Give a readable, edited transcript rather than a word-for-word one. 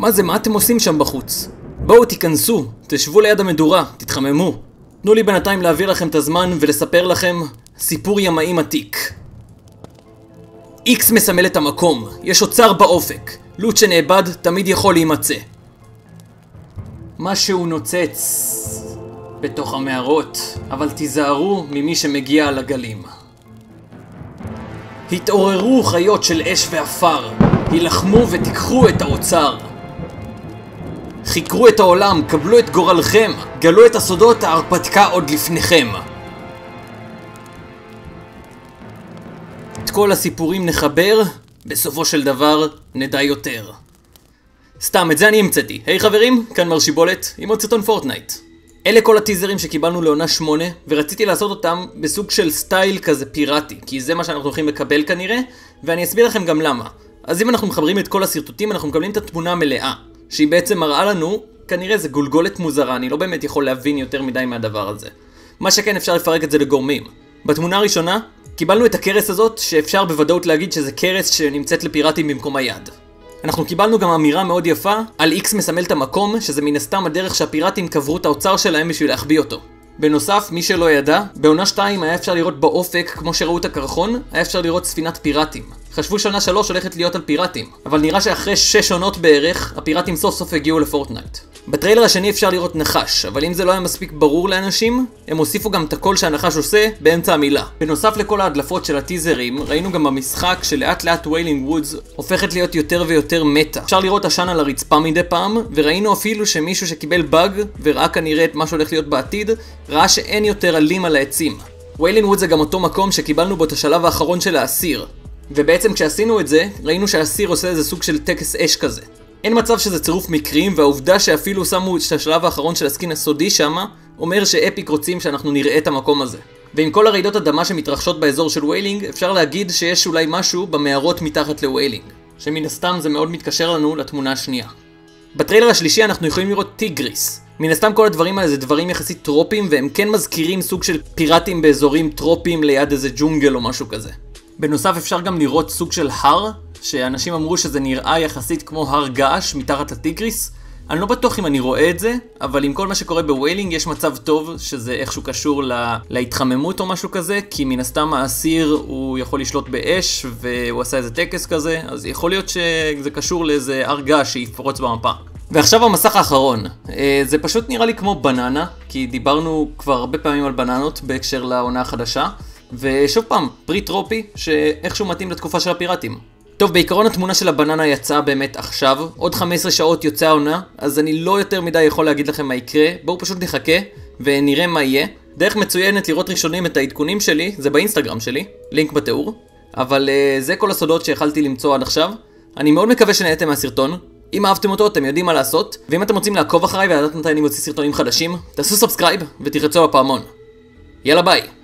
מה זה, מה אתם עושים שם בחוץ? בואו תיכנסו, תשבו ליד המדורה, תתחממו. תנו לי בינתיים להעביר לכם את הזמן ולספר לכם סיפור ימאים עתיק. X מסמל את המקום, יש אוצר באופק. לוט שנאבד תמיד יכול להימצא. משהו נוצץ בתוך המערות, אבל תיזהרו ממי שמגיע על הגלים. התעוררו חיות של אש ואפר, הילחמו ותיקחו את האוצר. חיקרו את העולם, קבלו את גורלכם, גלו את הסודות, ההרפתקה עוד לפניכם. את כל הסיפורים נחבר, בסופו של דבר נדע יותר. סתם, את זה אני המצאתי. היי חברים, כאן מר שיבולת, עם עוד סרטון פורטנייט. אלה כל הטיזרים שקיבלנו לעונה 8, ורציתי לעשות אותם בסוג של סטייל כזה פיראטי, כי זה מה שאנחנו הולכים לקבל כנראה, ואני אסביר לכם גם למה. אז אם אנחנו מחברים את כל הסרטוטים, אנחנו מקבלים את התמונה המלאה, שהיא בעצם מראה לנו, כנראה זה גולגולת מוזרה, אני לא באמת יכול להבין יותר מדי מהדבר הזה. מה שכן, אפשר לפרק את זה לגורמים. בתמונה הראשונה, קיבלנו את הקרס הזאת, שאפשר בוודאות להגיד שזה קרס שנמצאת לפיראטים במקום היד. אנחנו קיבלנו גם אמירה מאוד יפה על X מסמל את המקום, שזה מן הסתם הדרך שהפיראטים קברו את האוצר שלהם בשביל להחביא אותו. בנוסף, מי שלא ידע, בעונה 2 היה אפשר לראות באופק, כמו שראו את הקרחון, היה אפשר לראות ספינת פיראטים. חשבו שעונה 3 הולכת להיות על פיראטים, אבל נראה שאחרי 6 עונות בערך, הפיראטים סוף סוף הגיעו לפורטנייט. בטריילר השני אפשר לראות נחש, אבל אם זה לא היה מספיק ברור לאנשים, הם הוסיפו גם את הקול שהנחש עושה באמצע המילה. בנוסף לכל ההדלפות של הטיזרים, ראינו גם במשחק שלאט לאט ויילינג וודס הופכת להיות יותר ויותר מטה. אפשר לראות עשן על הרצפה מדי פעם, וראינו אפילו שמישהו שקיבל באג, וראה כנראה את מה שהולך להיות בעתיד, ראה שאין יותר עלים על העצים. ויילינג וודס זה גם אותו מקום שקיבלנו בו את השלב האחרון של האסיר. ובעצם כשעשינו את זה, ראינו שהאסיר עושה איזה סוג של טקס אש כזה. אין מצב שזה צירוף מקרים, והעובדה שאפילו שמו את השלב האחרון של הסקין הסודי שמה, אומר שאפיק רוצים שאנחנו נראה את המקום הזה. ועם כל הרעידות אדמה שמתרחשות באזור של ויילינג, אפשר להגיד שיש אולי משהו במערות מתחת לוויילינג. שמן הסתם זה מאוד מתקשר לנו לתמונה השנייה. בטריילר השלישי אנחנו יכולים לראות טיגריס. מן הסתם כל הדברים האלה זה דברים יחסית טרופים, והם כן מזכירים סוג של פיראטים באזורים טרופים ליד איזה ג'ונגל או משהו כזה. בנוסף אפשר גם לראות סוג של הר, שאנשים אמרו שזה נראה יחסית כמו הר געש מתחת לטיגריס. אני לא בטוח אם אני רואה את זה, אבל עם כל מה שקורה בוויילינג יש מצב טוב שזה איכשהו קשור להתחממות או משהו כזה, כי מן הסתם האסיר הוא יכול לשלוט באש והוא עשה איזה טקס כזה, אז יכול להיות שזה קשור לאיזה הר געש שיפרוץ במפה. ועכשיו המסך האחרון. זה פשוט נראה לי כמו בננה, כי דיברנו כבר הרבה פעמים על בננות בהקשר לעונה החדשה. ושוב פעם, פרי טרופי שאיכשהו מתאים לתקופה של הפיראטים. טוב, בעיקרון התמונה של הבננה יצאה באמת עכשיו, עוד 15 שעות יוצאה העונה, אז אני לא יותר מדי יכול להגיד לכם מה יקרה, בואו פשוט נחכה ונראה מה יהיה. דרך מצוינת לראות ראשונים את העדכונים שלי, זה באינסטגרם שלי, לינק בתיאור, אבל זה כל הסודות שיכלתי למצוא עד עכשיו. אני מאוד מקווה שנהנתם מהסרטון, אם אהבתם אותו אתם יודעים מה לעשות, ואם אתם רוצים לעקוב אחריי ולדעת מתי אני מוציא סרטונים חדשים, תעשו סאבסקרייב ותלחצו על הפעמון. יאללה ביי!